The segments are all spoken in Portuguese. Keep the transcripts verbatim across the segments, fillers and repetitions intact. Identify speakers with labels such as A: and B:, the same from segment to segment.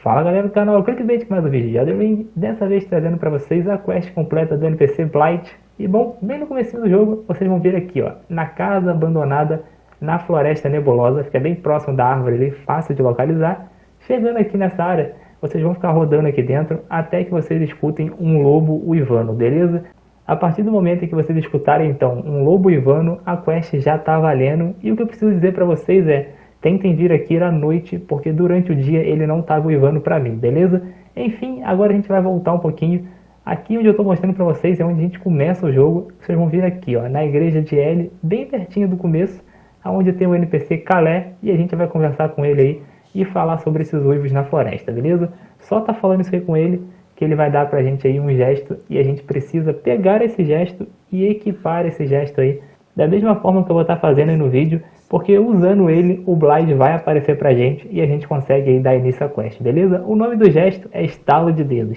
A: Fala galera do canal Clickbait, com mais um vídeo de Elden Ring, dessa vez trazendo para vocês a quest completa do N P C Blight. E bom, bem no começo do jogo, vocês vão ver aqui, ó, na casa abandonada, na floresta nebulosa, fica bem próximo da árvore ali, fácil de localizar. Chegando aqui nessa área, vocês vão ficar rodando aqui dentro até que vocês escutem um lobo uivano, beleza? A partir do momento em que vocês escutarem então um lobo uivano, a quest já tá valendo. E o que eu preciso dizer para vocês é: tentem vir aqui à noite, porque durante o dia ele não estava uivando para mim, beleza? Enfim, agora a gente vai voltar um pouquinho. Aqui onde eu estou mostrando para vocês é onde a gente começa o jogo. Vocês vão vir aqui, ó, na igreja de L, bem pertinho do começo, onde tem o N P C Calé, e a gente vai conversar com ele aí e falar sobre esses uivos na floresta, beleza? Só tá falando isso aí com ele, que ele vai dar pra gente aí um gesto, e a gente precisa pegar esse gesto e equipar esse gesto aí, da mesma forma que eu vou estar fazendo aí no vídeo, porque usando ele, o Blight vai aparecer pra gente e a gente consegue aí dar início à quest, beleza? O nome do gesto é Estalo de Dedos.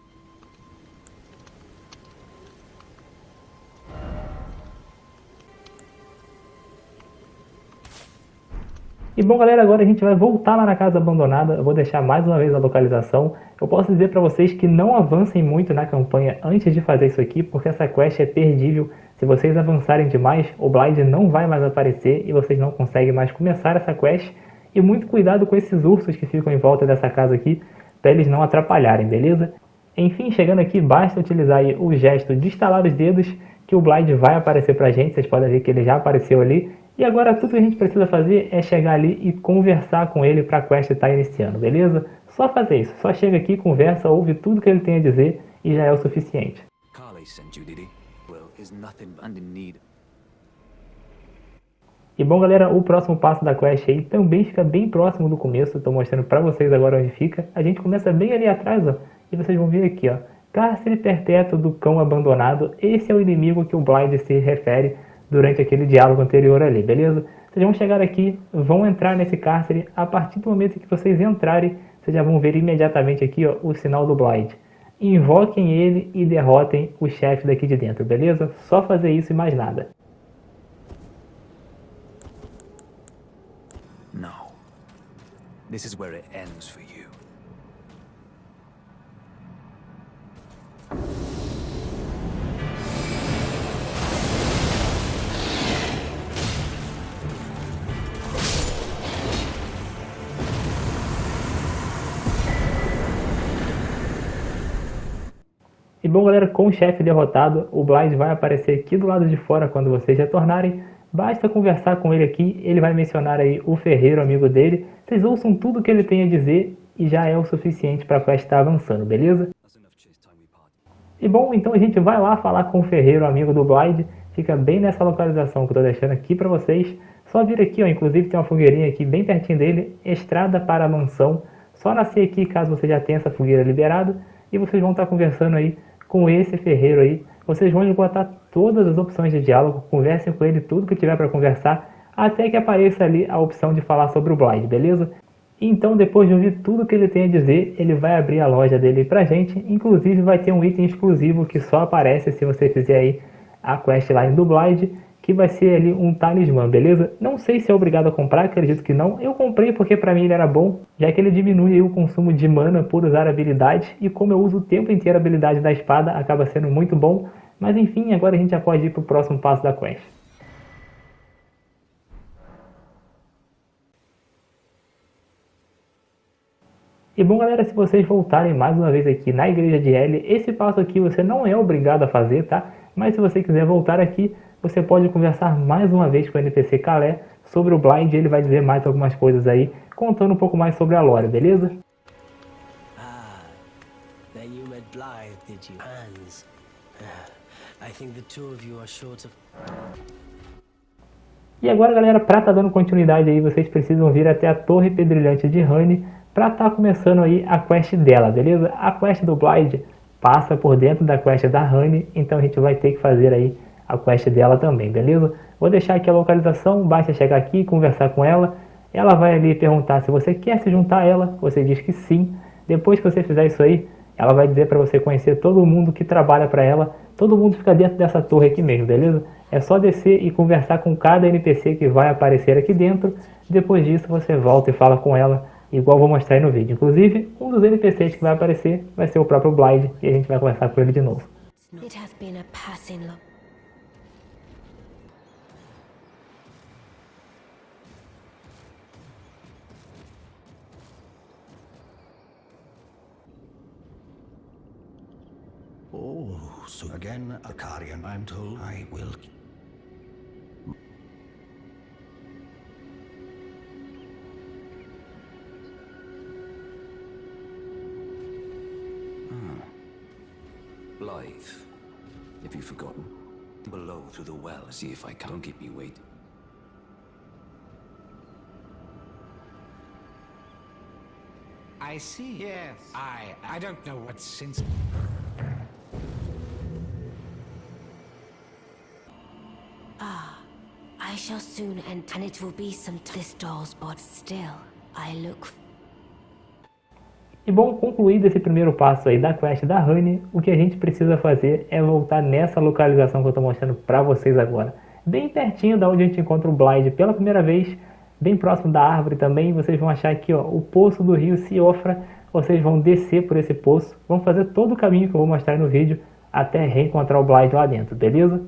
A: E bom galera, agora a gente vai voltar lá na casa abandonada. Eu vou deixar mais uma vez a localização. Eu posso dizer pra vocês que não avancem muito na campanha antes de fazer isso aqui, porque essa quest é perdível. Se vocês avançarem demais, o Blight não vai mais aparecer e vocês não conseguem mais começar essa quest. E muito cuidado com esses ursos que ficam em volta dessa casa aqui, para eles não atrapalharem, beleza? Enfim, chegando aqui, basta utilizar aí o gesto de estalar os dedos, que o Blight vai aparecer pra gente. Vocês podem ver que ele já apareceu ali. E agora tudo que a gente precisa fazer é chegar ali e conversar com ele para a quest estar iniciando, beleza? Só fazer isso, só chega aqui, conversa, ouve tudo que ele tem a dizer e já é o suficiente. E bom galera, o próximo passo da quest aí também fica bem próximo do começo. Estou mostrando para vocês agora onde fica. A gente começa bem ali atrás, ó, e vocês vão ver aqui, ó, Cárcere Perpétuo do Cão Abandonado. Esse é o inimigo que o Blight se refere durante aquele diálogo anterior ali, beleza? Vocês vão chegar aqui, vão entrar nesse cárcere. A partir do momento que vocês entrarem, vocês já vão ver imediatamente aqui, ó, o sinal do Blight. Invoquem ele e derrotem o chefe daqui de dentro, beleza? Só fazer isso e mais nada.
B: No. This is where it ends for you.
A: E bom galera, com o chefe derrotado, o Blight vai aparecer aqui do lado de fora quando vocês retornarem. Basta conversar com ele aqui, ele vai mencionar aí o ferreiro amigo dele. Vocês ouçam tudo que ele tem a dizer e já é o suficiente para a quest estar avançando, beleza? E bom, então a gente vai lá falar com o ferreiro amigo do Blight. Fica bem nessa localização que eu estou deixando aqui para vocês. Só vir aqui, ó, inclusive tem uma fogueirinha aqui bem pertinho dele, estrada para a mansão. Só nascer aqui caso você já tenha essa fogueira liberada e vocês vão estar conversando aí com esse ferreiro aí. Vocês vão botar todas as opções de diálogo, conversem com ele tudo que tiver para conversar, até que apareça ali a opção de falar sobre o Blight, beleza? Então depois de ouvir tudo que ele tem a dizer, ele vai abrir a loja dele pra gente. Inclusive vai ter um item exclusivo que só aparece se você fizer aí a questline do Blight, que vai ser ali um talismã, beleza? Não sei se é obrigado a comprar, acredito que não. Eu comprei porque pra mim ele era bom, já que ele diminui o consumo de mana por usar a habilidade, e como eu uso o tempo inteiro a habilidade da espada, acaba sendo muito bom. Mas enfim, agora a gente já pode ir pro próximo passo da quest. E bom galera, se vocês voltarem mais uma vez aqui na igreja de L, esse passo aqui você não é obrigado a fazer, tá? Mas se você quiser voltar aqui, você pode conversar mais uma vez com o N P C Calé sobre o Blight. Ele vai dizer mais algumas coisas aí, contando um pouco mais sobre a lore, beleza?
C: Ah, then you met Blight, did you? Hands. I think the two of you are short of...
A: E agora galera, pra tá dando continuidade aí, vocês precisam vir até a Torre Pedrilhante de Ranni pra tá começando aí a quest dela, beleza? A quest do Blight passa por dentro da quest da Ranni, então a gente vai ter que fazer aí a quest dela também, beleza? Vou deixar aqui a localização, basta chegar aqui e conversar com ela. Ela vai ali perguntar se você quer se juntar a ela, você diz que sim. Depois que você fizer isso aí, ela vai dizer para você conhecer todo mundo que trabalha para ela. Todo mundo fica dentro dessa torre aqui mesmo, beleza? É só descer e conversar com cada N P C que vai aparecer aqui dentro. Depois disso você volta e fala com ela igual eu vou mostrar aí no vídeo. Inclusive, um dos N P Cs que vai aparecer vai ser o próprio Blythe, e a gente vai conversar com ele de novo.
D: It has been a passing look.
E: Oh, so again, a Carian, I'm told I will.
B: Blythe. Have you forgotten? Below through the well, see if I can. Don't keep me wait.
F: I see. Yes. I I don't know what since.
D: Ah, I shall soon enter, and it will be some t this doll's but still I look.
A: E bom, concluído esse primeiro passo aí da quest da Honey, o que a gente precisa fazer é voltar nessa localização que eu estou mostrando para vocês agora. Bem pertinho da onde a gente encontra o Blythe pela primeira vez, bem próximo da árvore também, vocês vão achar aqui ó, o poço do rio Siofra, vocês vão descer por esse poço, vão fazer todo o caminho que eu vou mostrar aí no vídeo até reencontrar o Blythe lá dentro, beleza?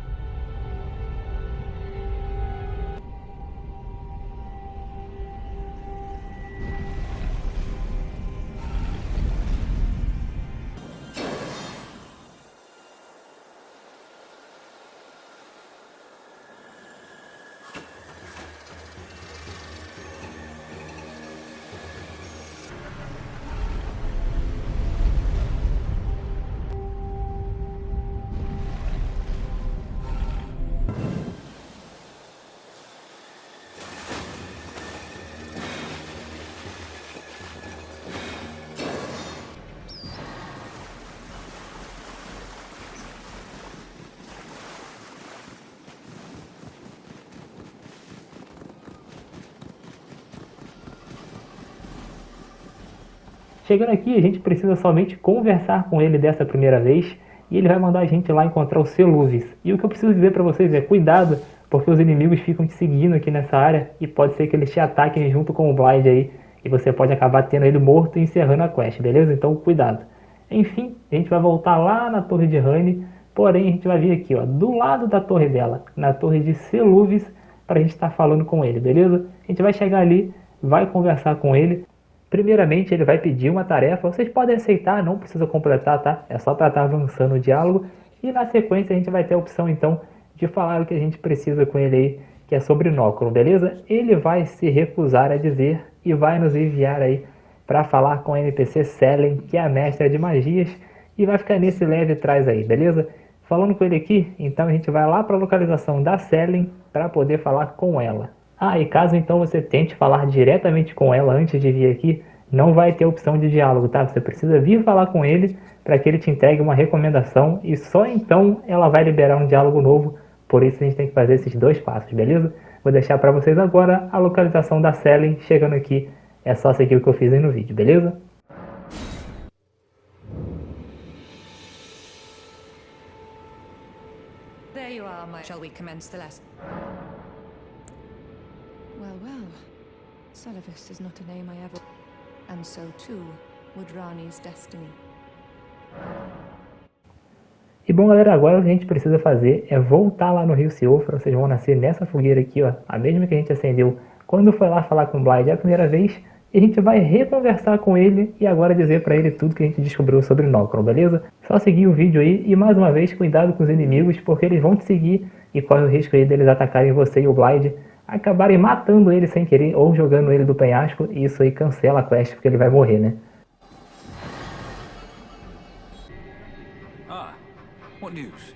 A: Chegando aqui, a gente precisa somente conversar com ele dessa primeira vez e ele vai mandar a gente lá encontrar o Seluvis. E o que eu preciso dizer para vocês é cuidado, porque os inimigos ficam te seguindo aqui nessa área e pode ser que eles te ataquem junto com o Blythe aí e você pode acabar tendo ele morto e encerrando a quest, beleza? Então cuidado. Enfim, a gente vai voltar lá na torre de Honey, porém a gente vai vir aqui ó, do lado da torre dela, na torre de Seluvis, para a gente estar falando com ele, beleza? A gente vai chegar ali, vai conversar com ele. Primeiramente ele vai pedir uma tarefa, vocês podem aceitar, não precisa completar, tá? É só para estar avançando o diálogo. E na sequência a gente vai ter a opção então de falar o que a gente precisa com ele aí, que é sobre Nokron, beleza? Ele vai se recusar a dizer e vai nos enviar aí para falar com a N P C Selen, que é a mestra de magias, e vai ficar nesse leve trás aí, beleza? Falando com ele aqui, então a gente vai lá para a localização da Selen para poder falar com ela. Ah, e caso então você tente falar diretamente com ela antes de vir aqui, não vai ter opção de diálogo, tá? Você precisa vir falar com ele para que ele te entregue uma recomendação e só então ela vai liberar um diálogo novo. Por isso a gente tem que fazer esses dois passos, beleza? Vou deixar para vocês agora a localização da Selen. Chegando aqui, é só seguir o que eu fiz aí no vídeo, beleza?
G: There you are, my... Shall we commence the lesson? Well, well. Seluvis is not a name I ever... And so, too, would Rani's destiny.
A: E bom, galera, agora o que a gente precisa fazer é voltar lá no rio Siofra. Vocês vão nascer nessa fogueira aqui, ó, a mesma que a gente acendeu quando foi lá falar com o Blythe a primeira vez. E a gente vai reconversar com ele e agora dizer pra ele tudo que a gente descobriu sobre Nokron, beleza? Só seguir o vídeo aí e mais uma vez cuidado com os inimigos, porque eles vão te seguir e corre o risco aí deles atacarem você e o Blythe, acabarem matando ele sem querer ou jogando ele do penhasco, e isso aí cancela a quest porque ele vai morrer, né?
B: Ah, what news?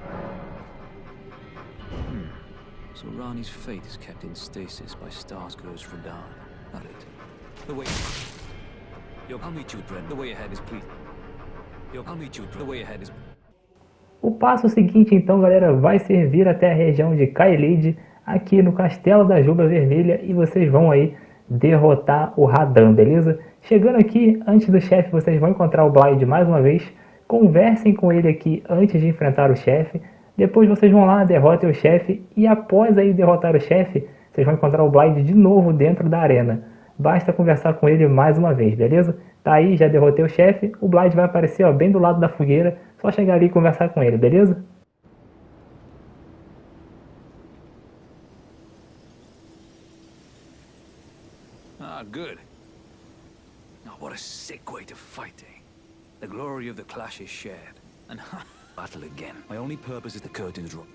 B: Hmm. So Rani's fate is kept in stasis by Starscourge Radahn. Not it. The way. Yo, I'll meet you, Bren. The way ahead is please. Yo, I'll meet you. The way ahead is.
A: O passo seguinte, então, galera, vai ser vir até a região de Caelid, aqui no Castelo da Juba Vermelha, e vocês vão aí derrotar o Radahn, beleza? Chegando aqui, antes do chefe, vocês vão encontrar o Blythe mais uma vez. Conversem com ele aqui antes de enfrentar o chefe. Depois vocês vão lá, derrotem o chefe. E após aí derrotar o chefe, vocês vão encontrar o Blythe de novo dentro da arena. basta conversar com ele mais uma vez, beleza? Tá aí, já derrotei o chefe, o Blythe vai aparecer ó, bem do lado da fogueira, só chegar ali e conversar com ele, beleza?
B: Ah, good. Now what a sick way to fight, eh? The glory of the clash is shared. And ha, battle again. My only purpose is the curtain drop.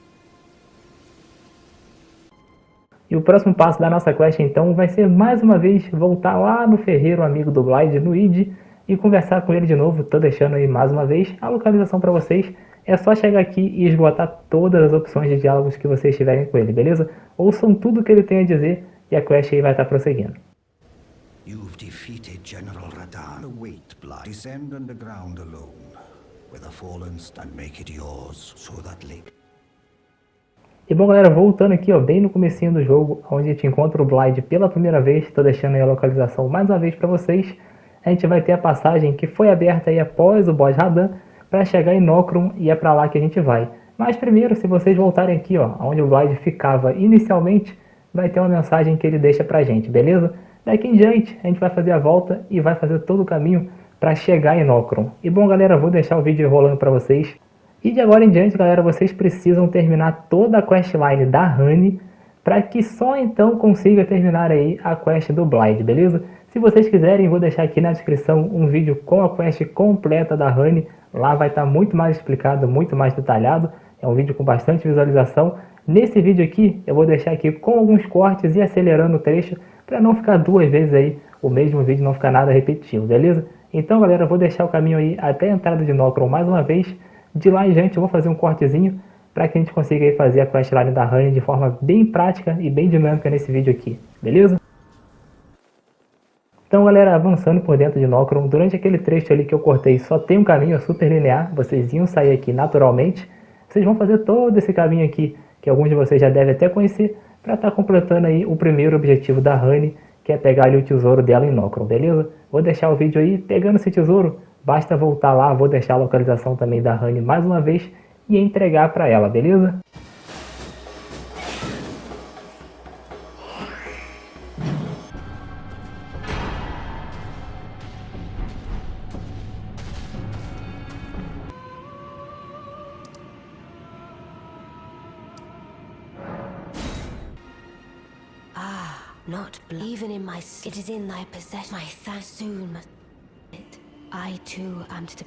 A: E o próximo passo da nossa quest então vai ser mais uma vez voltar lá no ferreiro amigo do Blythe, no Id, e conversar com ele de novo. Tô deixando aí mais uma vez a localização para vocês. É só chegar aqui e esgotar todas as opções de diálogos que vocês tiverem com ele, beleza? Ouçam tudo que ele tem a dizer e a quest aí vai estar prosseguindo.
E: You've defeated General Radahn. Wait, Blythe. Descend underground alone, where the fallen stand, make it yours, so that Lake...
A: E bom galera, voltando aqui ó, bem no comecinho do jogo, onde a gente encontra o Blythe pela primeira vez, estou deixando aí a localização mais uma vez para vocês. A gente vai ter a passagem que foi aberta aí após o boss Radahn, para chegar em Nokron, e é para lá que a gente vai. Mas primeiro, se vocês voltarem aqui ó, onde o Blythe ficava inicialmente, vai ter uma mensagem que ele deixa pra gente, beleza? Daqui em diante, a gente vai fazer a volta e vai fazer todo o caminho para chegar em Nokron. E bom galera, vou deixar o vídeo rolando para vocês. E de agora em diante, galera, vocês precisam terminar toda a questline da Honey para que só então consiga terminar aí a quest do Blythe, beleza? Se vocês quiserem, vou deixar aqui na descrição um vídeo com a quest completa da Honey. Lá vai estar muito mais explicado, muito mais detalhado. É um vídeo com bastante visualização. Nesse vídeo aqui, eu vou deixar aqui com alguns cortes e acelerando o trecho para não ficar duas vezes aí o mesmo vídeo, não ficar nada repetitivo, beleza? Então, galera, eu vou deixar o caminho aí até a entrada de Nokron mais uma vez. De lá em diante eu vou fazer um cortezinho para que a gente consiga aí fazer a questline da Honey de forma bem prática e bem dinâmica nesse vídeo aqui, beleza? Então galera, avançando por dentro de Nokron, durante aquele trecho ali que eu cortei só tem um caminho super linear, vocês iam sair aqui naturalmente, vocês vão fazer todo esse caminho aqui, que alguns de vocês já devem até conhecer, para estar tá completando aí o primeiro objetivo da Honey, que é pegar ali o tesouro dela em Nokron, beleza? Vou deixar o vídeo aí pegando esse tesouro. Basta voltar lá, vou deixar a localização também da Honey mais uma vez e entregar para ela, beleza?
D: Ah, not blood. Even in my it is in thy possession. My thanks soon must it. I too am to...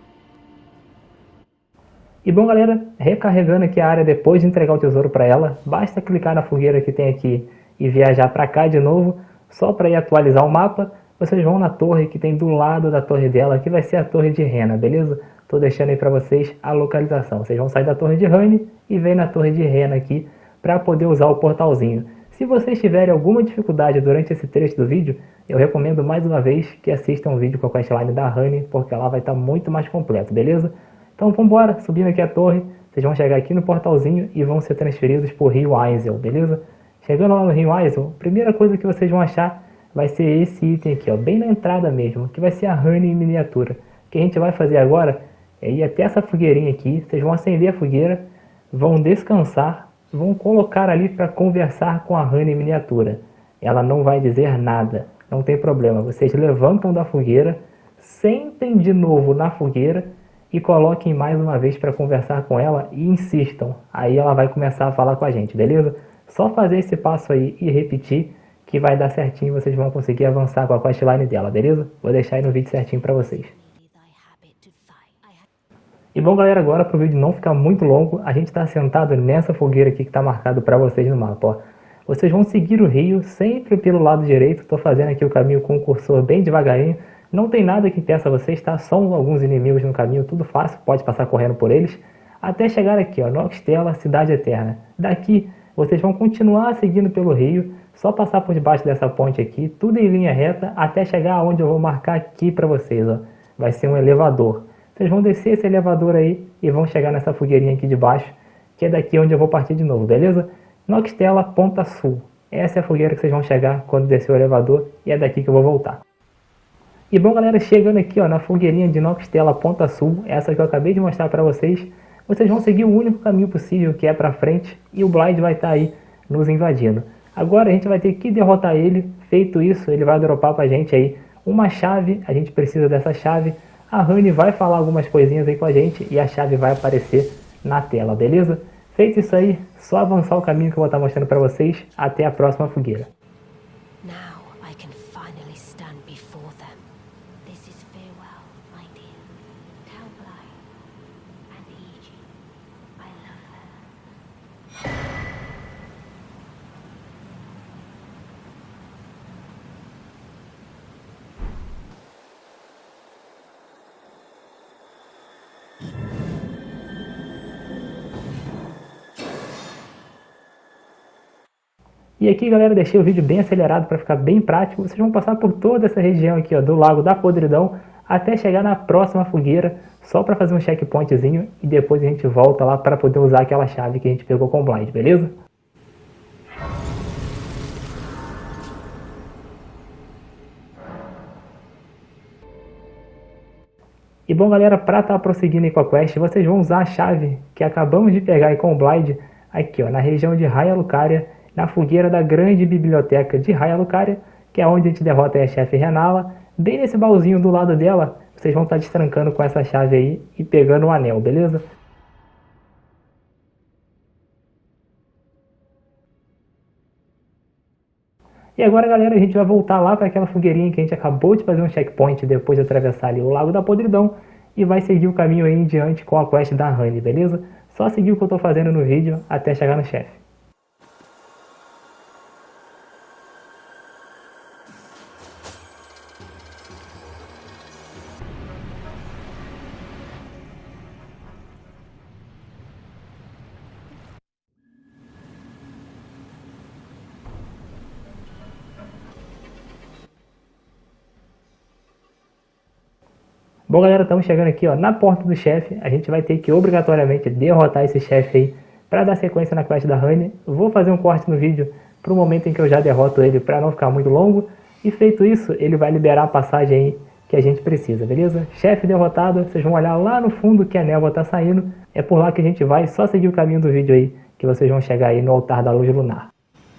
A: E bom galera, recarregando aqui a área depois de entregar o tesouro para ela, basta clicar na fogueira que tem aqui e viajar para cá de novo, só para ir atualizar o mapa. Vocês vão na torre que tem do lado da torre dela, que vai ser a torre de Rena, beleza? Tô deixando aí para vocês a localização. Vocês vão sair da torre de Honey e vem na torre de Rena aqui para poder usar o portalzinho. Se vocês tiverem alguma dificuldade durante esse trecho do vídeo, eu recomendo mais uma vez que assistam o vídeo com a questline da Honey, porque lá vai estar muito mais completo, beleza? Então vamos embora, subindo aqui a torre, vocês vão chegar aqui no portalzinho e vão ser transferidos para o Rio Ainsel, beleza? Chegando lá no Rio Ainsel, a primeira coisa que vocês vão achar vai ser esse item aqui, ó, bem na entrada mesmo, que vai ser a Honey em miniatura. O que a gente vai fazer agora é ir até essa fogueirinha aqui, vocês vão acender a fogueira, vão descansar, vão colocar ali para conversar com a Honey em miniatura. Ela não vai dizer nada, não tem problema. Vocês levantam da fogueira, sentem de novo na fogueira e coloquem mais uma vez para conversar com ela e insistam. Aí ela vai começar a falar com a gente, beleza? Só fazer esse passo aí e repetir que vai dar certinho, vocês vão conseguir avançar com a questline dela, beleza? Vou deixar aí no vídeo certinho para vocês. E bom galera, agora para o vídeo não ficar muito longo, a gente está sentado nessa fogueira aqui que está marcado para vocês no mapa, ó. Vocês vão seguir o rio sempre pelo lado direito, estou fazendo aqui o caminho com o cursor bem devagarinho. Não tem nada que impeça vocês, tá? Só alguns inimigos no caminho, tudo fácil, pode passar correndo por eles. Até chegar aqui, ó, Nokstella, Cidade Eterna. Daqui, vocês vão continuar seguindo pelo rio, só passar por debaixo dessa ponte aqui, tudo em linha reta, até chegar onde eu vou marcar aqui para vocês, ó. Vai ser um elevador. Vocês vão descer esse elevador aí e vão chegar nessa fogueirinha aqui de baixo, que é daqui onde eu vou partir de novo, beleza? Nokstella, Ponta Sul. Essa é a fogueira que vocês vão chegar quando descer o elevador e é daqui que eu vou voltar. E bom galera, chegando aqui ó, na fogueirinha de Nokstella, Ponta Sul, essa que eu acabei de mostrar para vocês, vocês vão seguir o único caminho possível, que é para frente, e o Blythe vai estar aí nos invadindo. Agora a gente vai ter que derrotar ele Feito isso, ele vai dropar pra gente aí uma chave, a gente precisa dessa chave. A Honey vai falar algumas coisinhas aí com a gente e a chave vai aparecer na tela, beleza? Feito isso aí, só avançar o caminho que eu vou estar mostrando pra vocês. Até a próxima fogueira.
D: Now I can finally stand before them. This is farewell, my dear. Tell Blythe and Iji I love her.
A: E aqui, galera, deixei o vídeo bem acelerado para ficar bem prático. Vocês vão passar por toda essa região aqui, ó, do Lago da Podridão até chegar na próxima fogueira, só para fazer um checkpointzinho e depois a gente volta lá para poder usar aquela chave que a gente pegou com o Blythe, beleza? E bom, galera, para estar tá prosseguindo aí com a quest, vocês vão usar a chave que acabamos de pegar aí com o Blythe aqui, ó, na região de Raya Lucaria, na fogueira da grande biblioteca de Raya Lucaria, que é onde a gente derrota a chefe Renala. Bem nesse baúzinho do lado dela, vocês vão estar destrancando com essa chave aí e pegando o anel, beleza? E agora, galera, a gente vai voltar lá para aquela fogueirinha que a gente acabou de fazer um checkpoint depois de atravessar ali o Lago da Podridão e vai seguir o caminho aí em diante com a quest da Honey, beleza? Só seguir o que eu estou fazendo no vídeo até chegar no chefe. Bom, galera, estamos chegando aqui, ó, na porta do chefe. A gente vai ter que obrigatoriamente derrotar esse chefe aí para dar sequência na quest da Honey. Vou fazer um corte no vídeo para o momento em que eu já derroto ele para não ficar muito longo. E feito isso, ele vai liberar a passagem aí que a gente precisa, beleza? Chefe derrotado, vocês vão olhar lá no fundo que a névoa tá saindo. É por lá que a gente vai, só seguir o caminho do vídeo aí que vocês vão chegar aí no altar da luz lunar.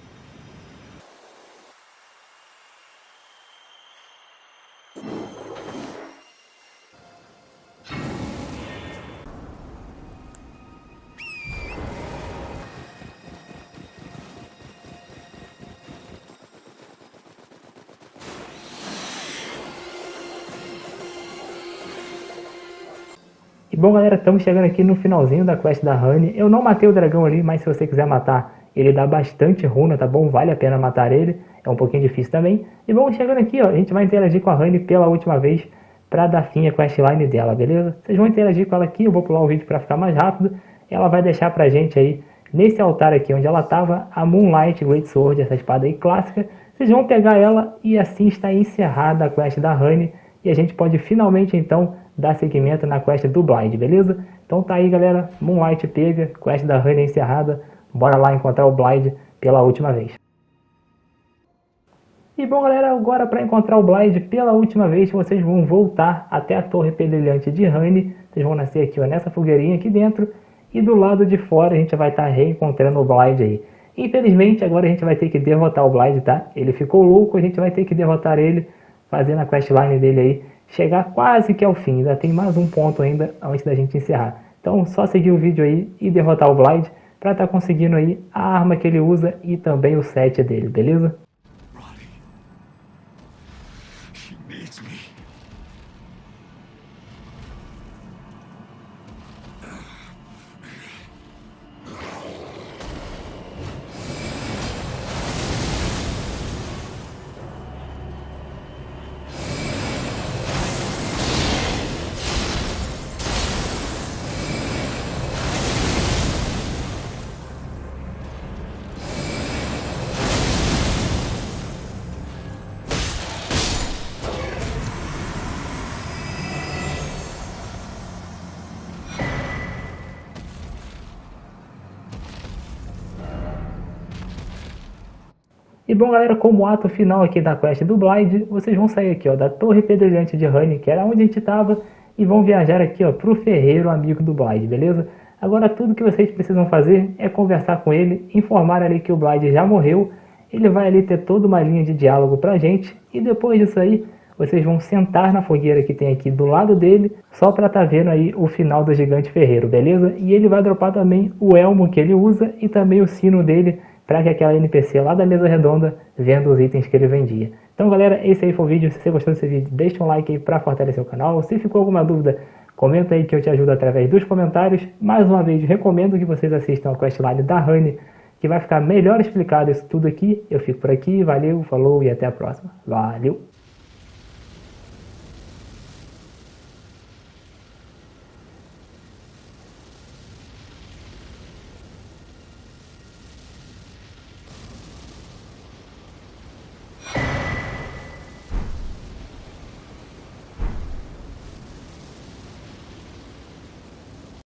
A: E bom, galera, estamos chegando aqui no finalzinho da quest da Honey. Eu não matei o dragão ali, mas se você quiser matar, ele dá bastante runa, tá bom? Vale a pena matar ele, é um pouquinho difícil também. E bom, chegando aqui, ó, a gente vai interagir com a Honey pela última vez para dar fim à questline dela, beleza? Vocês vão interagir com ela aqui, eu vou pular o vídeo para ficar mais rápido. Ela vai deixar pra gente aí, nesse altar aqui onde ela tava, a Moonlight Greatsword, essa espada aí clássica. Vocês vão pegar ela e assim está encerrada a quest da Honey. E a gente pode finalmente, então, dar seguimento na quest do Blythe, beleza? Então tá aí, galera, Moonlight pega, quest da Honey encerrada. Bora lá encontrar o Blythe pela última vez. E bom, galera, agora para encontrar o Blythe pela última vez, vocês vão voltar até a Torre Pedrilhante de Honey. Vocês vão nascer aqui, ó, nessa fogueirinha aqui dentro. E do lado de fora a gente vai estar reencontrando o Blythe aí. Infelizmente, agora a gente vai ter que derrotar o Blythe, tá? Ele ficou louco, a gente vai ter que derrotar ele, fazendo a questline dele aí, chegar quase que ao fim. Ainda tem mais um ponto ainda antes da gente encerrar. Então só seguir o vídeo aí e derrotar o Blythe para estar conseguindo aí a arma que ele usa e também o set dele, beleza?
H: She needs me.
A: E bom, galera, como ato final aqui da quest do Blythe, vocês vão sair aqui, ó, da Torre Pedrilhante de Honey, que era onde a gente estava, e vão viajar aqui, ó, pro ferreiro amigo do Blythe, beleza? Agora tudo que vocês precisam fazer é conversar com ele, informar ali que o Blythe já morreu ele vai ali ter toda uma linha de diálogo pra gente, e depois disso aí, vocês vão sentar na fogueira que tem aqui do lado dele, só pra tá vendo aí o final do Gigante Ferreiro, beleza? E ele vai dropar também o elmo que ele usa e também o sino dele, para que aquela N P C lá da mesa redonda venda os itens que ele vendia. Então galera, esse aí foi o vídeo. Se você gostou desse vídeo, deixa um like aí para fortalecer o canal. Se ficou alguma dúvida, comenta aí que eu te ajudo através dos comentários. Mais uma vez, recomendo que vocês assistam a questline da Honey, que vai ficar melhor explicado isso tudo aqui. Eu fico por aqui, valeu, falou e até a próxima. Valeu!